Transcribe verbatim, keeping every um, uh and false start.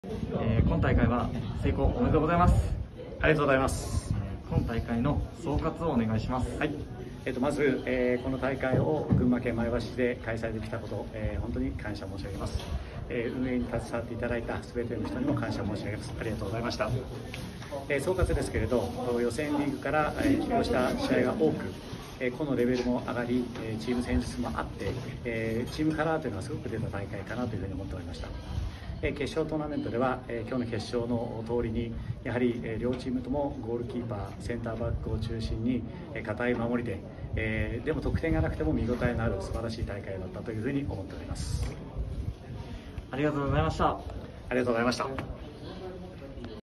えー、今大会は成功おめでとうございます。 ありがとうございます。 今大会の総括をお願いします。 はい。えー、とまず、えー、この大会を群馬県前橋市で開催できたこと、えー、本当に感謝申し上げます。えー、運営に携わっていただいた全ての人にも感謝申し上げます。ありがとうございました。えー、総括ですけれど、予選リーグから、えー、起用した試合が多く、えー、個のレベルも上がり、えー、チーム戦術もあって、えー、チームカラーというのはすごく出た大会かなというふうに思っておりました。決勝トーナメントでは今日の決勝の通りにやはり両チームともゴールキーパー、センターバックを中心に堅い守りで、でも得点がなくても見応えのある素晴らしい大会だったというふうに思っております。 ありがとうございました。 ありがとうございました。